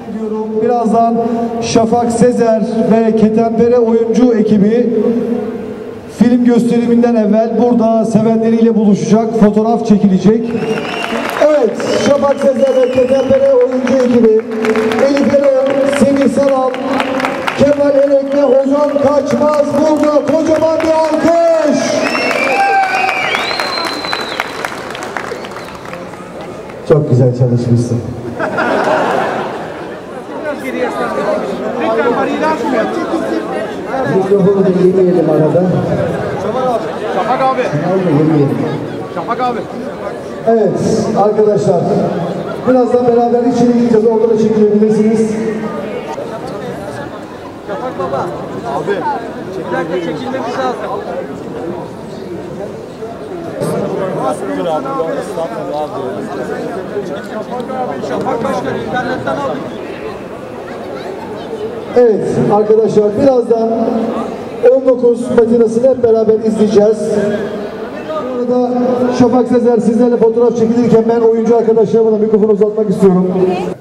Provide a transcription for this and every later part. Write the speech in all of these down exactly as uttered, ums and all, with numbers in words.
ediyorum. Birazdan Şafak Sezer ve Ketenpere oyuncu ekibi film gösteriminden evvel burada sevenleriyle buluşacak, fotoğraf çekilecek. Evet, Şafak Sezer ve Ketenpere oyuncu ekibi Elif Erol, Semih Saral, Kemal Erek ve Ozan Kaçmaz burada. Kocaman bir alkış. Çok güzel çalışmışsın. Mikrofonu da yemeyelim arada. Şafak abi. Yemeyelim. Şafak abi. Evet arkadaşlar. Birazdan beraber içeri gireceğiz. Orada da çekilebilirsiniz. Şafak baba. Abi. Bir dakika çekilmemiz lazım. Şafak Başkan internetten aldık. Evet arkadaşlar birazdan on dokuz matinasını hep beraber izleyeceğiz. Bu arada Şafak Sezer sizlerle fotoğraf çekilirken ben oyuncu arkadaşlarıma da mikrofonu uzatmak istiyorum.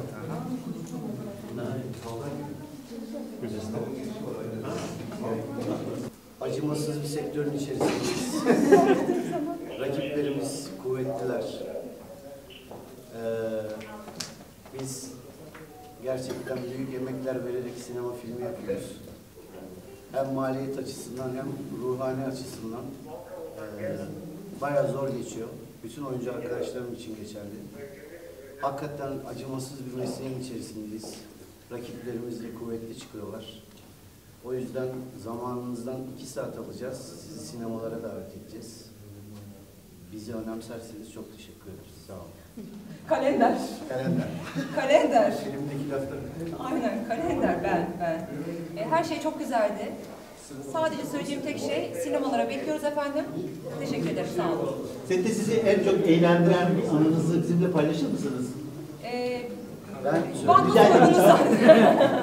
Acımasız bir sektörün içerisindeyiz. Rakiplerimiz kuvvetliler. Ee, biz gerçekten büyük emekler vererek sinema filmi yapıyoruz. Hem maliyet açısından hem ruhani açısından e, bayağı zor geçiyor. Bütün oyuncu arkadaşlarım için geçerli. Hakikaten acımasız bir mesleğin içerisindeyiz. Rakiplerimiz de kuvvetli çıkıyorlar. O yüzden zamanınızdan iki saat alacağız. Sizi sinemalara davet edeceğiz. Bizi önemserseniz çok teşekkür ederiz. Sağ olun. Kalender. Kalender. Kalender. Filmdeki laflar. Aynen kalender ben ben. E, her şey çok güzeldi. Sadece söyleyeceğim tek şey sinemalara bekliyoruz efendim. Teşekkür ederim. Sağ olun. Sette sizi en çok eğlendiren bir anınızı bizimle paylaşır mısınız? E, Ben Banko söyleyeyim. sorunuz zaten.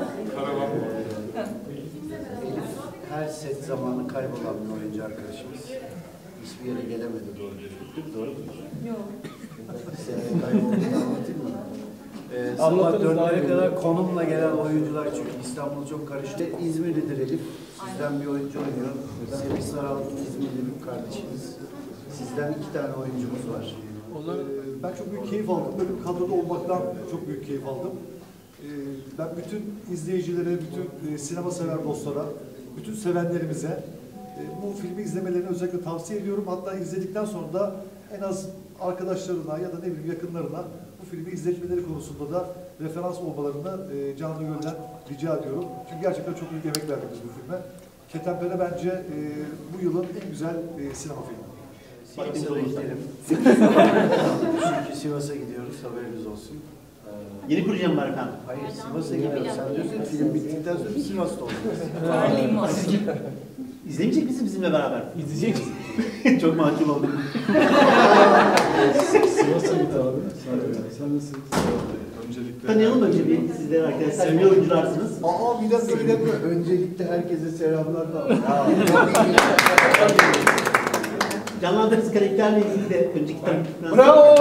Her set zamanı kaybolan bir oyuncu arkadaşımız. Hiçbir yere gelemedi doğru düzgün. Doğru mu? Yok. Sette kaybolduğunu anlatayım mı? Ee, sabah dörtlere kadar konumla gelen oyuncular çünkü İstanbul çok karıştı. İzmirlidir Elif. Sizden bir oyuncu oynuyor. Semih Saral İzmirli bir kardeşiniz. Sizden iki tane oyuncumuz var. Onlar, ben çok büyük keyif aldım. Böyle bir kadroda olmaktan çok büyük keyif aldım. Ben bütün izleyicilere, bütün sinema sever dostlara, bütün sevenlerimize bu filmi izlemelerini özellikle tavsiye ediyorum. Hatta izledikten sonra da en az arkadaşlarına ya da ne bileyim yakınlarına bu filmi izletmeleri konusunda da referans olmalarını canlı gönülden rica ediyorum. Çünkü gerçekten çok büyük emek verdik biz bu filme. Ketenpere bence e, bu yılın en güzel e, sinema filmi. Sivas'a da gidelim. Çünkü Sivas'a gidiyoruz, haberiniz olsun. Yeni proje mi var efendim? Hayır, Sivas'a gidiyoruz. Sen diyorsun ki film bittikten sonra Sivas'ta olacağız. Terliğim var. İzlemeyecek misin bizimle beraber? İzleyecek misin? Çok mahcup oldum. Sivas'a git abi. Sen nasılsın? Öncelikle... Tanıyalım önce bir sizleri arkadaşlar. Ünlü oyuncularsınız. Aa bir dakika bir dakika. Öncelikle herkese selamlar da. Canlandırdığınız karakterle ilgili de önceki tanıklıklarınızı... Bravo!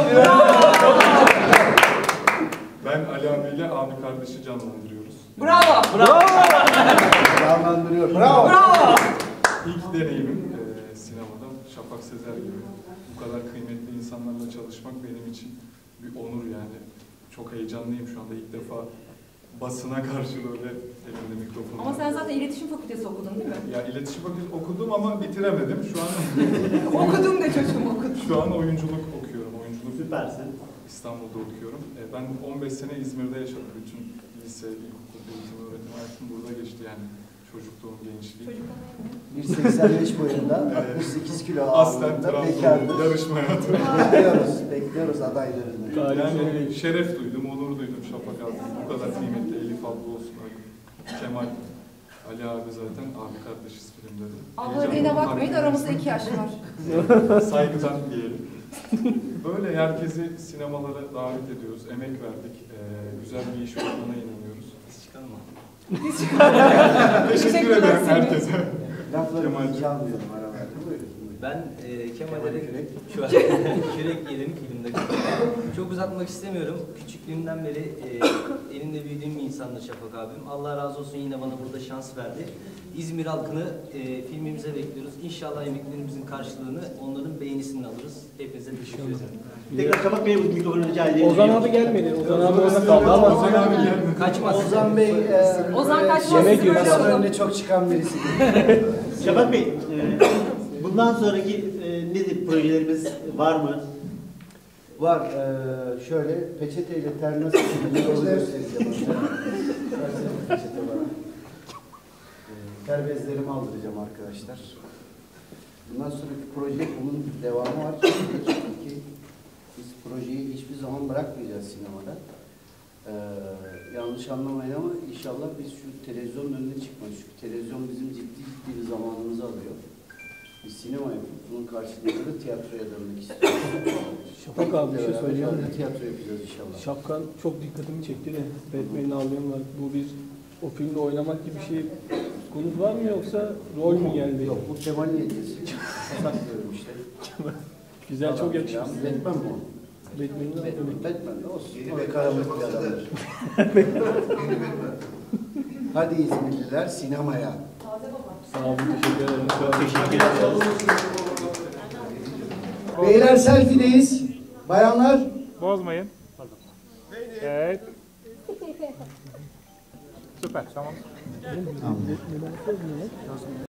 Ben Ali abiyle abi kardeşi canlandırıyoruz. Bravo. Bravo! Canlandırıyor. Bravo! Bravo. İlk deneyimim e, sinemada Şafak Sezer gibi. Bu kadar kıymetli insanlarla çalışmak benim için bir onur yani. Çok heyecanlıyım şu anda ilk defa basına karşı böyle elimde mikrofon. Ama sen zaten iletişim fakültesi okudun değil mi? Ya iletişim fakültesi okudum ama bitiremedim. Şu an Okudum de çocuğum okudum. şu an oyunculuk okuyorum. Oyunculuk Süpersin. İstanbul'da okuyorum. E, ben on beş sene İzmir'de yaşadım. Bütün lise, ilkokul, eğitim, öğretim hayatım burada geçti yani. Çocukluğum, gençliğim. bir seksen beş boyunda, altmış sekiz kilo Aslen ağırlığında Trabzon bekardır. yarışma hayatı. Bekliyoruz, bekliyoruz adaylarını. Yani şeref duydum, onur duydum Şafak abi. Bu kadar kıymetli Elif abla olsun. Kemal, Ali abi zaten abi kardeşiz filmde de. Abla dediğine bakmayın, aramızda iki yaş var. Saygıdan diyelim. Böyle herkesi sinemalara davet ediyoruz, emek verdik. Ee, güzel bir iş olduğuna inanıyoruz. Biz çıkalım mı? Biz çıkalım. Teşekkür ederim herkese. Laflarımızı çalmıyorum aralarda. Buyurun. Ben e, Kemal'e şu an kürek yedim filmde. Çok uzatmak istemiyorum. Küçüklüğümden beri e, elimde büyüdüğüm bir insandı Şafak abim. Allah razı olsun yine bana burada şans verdi. İzmir halkını e, filmimize bekliyoruz. İnşallah emeklerimizin karşılığını onların beğenisini alırız. Hepinize teşekkür ederim. Tekrar Şafak Bey'e bu mikrofonu rica edeyim. Ozan abi gelmedi. Ozan abi orada kaldı ama. Ozan abi geldi. Kaçmaz. Ozan Bey, e, Ozan kaçmaz. Yemek sizi böyle yiyoruz. alalım. önüne çok çıkan birisi. Şafak Bey, e, bundan sonraki e, nedir projelerimiz var mı? Var, e, şöyle peçeteyle ter nasıl çekilir onu göstereceğim. Versene peçete bana. E, ter bezlerimi aldıracağım arkadaşlar. Bundan sonraki proje bunun devamı var. Çünkü biz projeyi hiçbir zaman bırakmayacağız sinemada. Ee, yanlış anlamayın ama inşallah biz şu televizyonun önüne çıkmayız. Çünkü televizyon bizim ciddi ciddi bir zamanımızı alıyor. Biz sinema yapıp bunun karşılığında da tiyatroya dönmek istiyoruz. Şafak abi bir şey söyleyeceğim. Beraber tiyatro yapacağız inşallah. Şapkan çok dikkatimi çekti de. Batman'in ağlayan var. Bu bir o filmde oynamak gibi bir şey konunuz var mı yoksa rol mü geldi? Yok, bu Kemal'in hediyesi. Saklıyorum işte. Güzel, çok yakışmış. Batman mı o? Batman'in Batman, Batman de olsun. O da karanlık bir adamdır. Hadi İzmirliler sinemaya. Sağ olun, teşekkür ederim. Çok teşekkür ederim. Beyler selfie'deyiz. Bayanlar. Bozmayın. Evet. Süper, tamam.